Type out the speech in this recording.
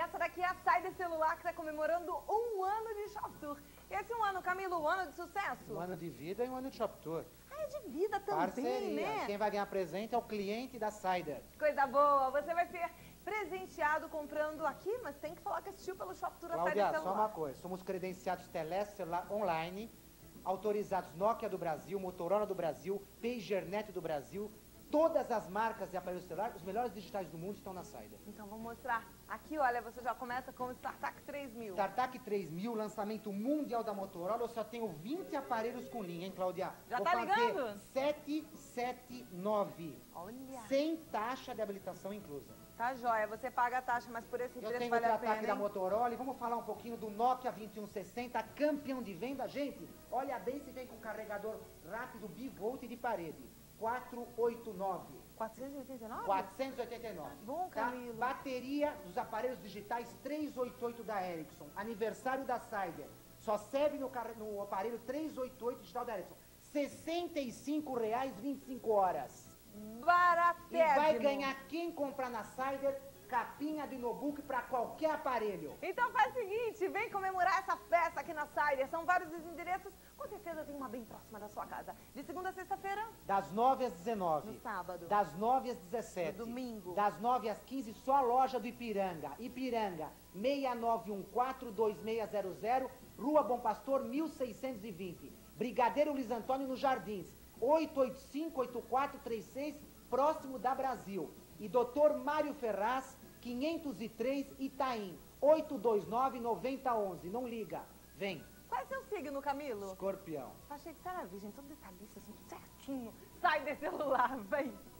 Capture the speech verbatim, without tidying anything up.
essa daqui é a Cider Celular, que está comemorando um ano de Shop Tour. Esse é um ano, Camilo, um ano de sucesso? Um ano de vida e um ano de Shop Tour. Ah, é de vida também, Parceria. né? Quem vai ganhar presente é o cliente da Cider. Coisa boa, você vai ser presenteado comprando aqui, mas tem que falar que assistiu pelo Shop Tour a Cider Cláudia, Celular. só uma coisa, somos credenciados Teleste Celular Online, autorizados Nokia do Brasil, Motorola do Brasil, PagerNet do Brasil, todas as marcas de aparelhos celulares, os melhores digitais do mundo estão na Cider. Então vamos mostrar. Aqui, olha, você já começa com o StarTAC três mil. StarTAC três mil, lançamento mundial da Motorola, eu só tenho vinte aparelhos com linha, hein, Cláudia? Já Vou tá fazer ligando? setecentos e setenta e nove. Olha. Sem taxa de habilitação inclusa. Tá joia, você paga a taxa, mas por esse Eu preço tenho vale o a pena, ataque da hein? Motorola e vamos falar um pouquinho do Nokia vinte e um sessenta, campeão de venda. Gente, olha bem se vem com carregador rápido bivolt de parede. quatrocentos e oitenta e nove. quatrocentos e oitenta e nove? quatrocentos e oitenta e nove. Bom, Tá? Camilo. Bateria dos aparelhos digitais trezentos e oitenta e oito da Ericsson. Aniversário da Cider. Só serve no, carre... no aparelho trezentos e oitenta e oito digital da Ericsson. sessenta e cinco reais, vinte e cinco horas. Baratésimo. E vai ganhar quem comprar na Cider capinha de notebook para qualquer aparelho. Então faz o seguinte, vem comemorar essa festa aqui na Cider. São vários os endereços, com certeza tem uma bem próxima da sua casa. De segunda a sexta-feira? Das nove às dezenove. No sábado? Das nove às dezessete. No domingo? Das nove às quinze, só a loja do Ipiranga. Ipiranga, seis nove um quatro, dois seis zero zero, Rua Bom Pastor, mil seiscentos e vinte. Brigadeiro Luiz Antônio, nos Jardins, oito oito cinco, oito quatro três seis, próximo da Brasil. E doutor Mário Ferraz, quinhentos e três, Itaim, oito dois nove, nove zero um um. Não liga, vem. Qual é seu signo, Camilo? Escorpião. Achei que você era virgem, todo detalhista, assim, tudo certinho. Sai desse celular, vem.